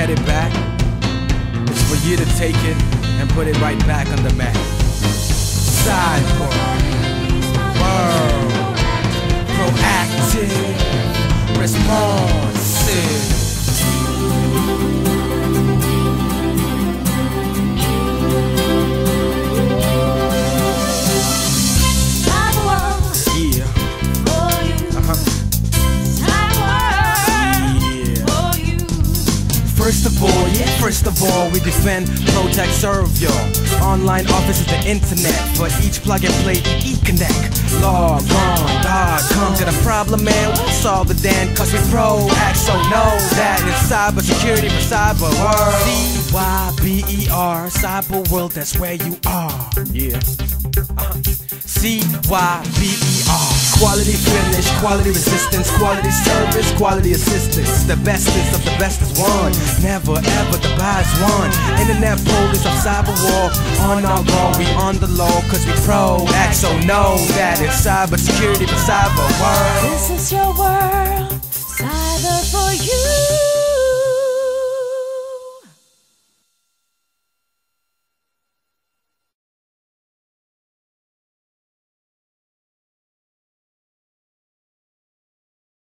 get it back. It's for you to take it and put it right back on the map. Cyber world, proactive, responsive. First of all, we defend, protect, serve y'all. Online office is the internet. For each plug and play, e-connect. Log on, come to the problem, man. We'll solve the damn, cause we proact. So know that it's cybersecurity for cyber world. C-Y-B-E-R, cyber world, that's where you are. Yeah. C-Y-B-E-R. Quality finish, quality resistance, quality service, quality assistance. The bestest of the best is one. Never ever the bias one. Internet police of cyber war. On our goal, we on the low, cause we proact. So know that it's cyber security for cyber world. This is your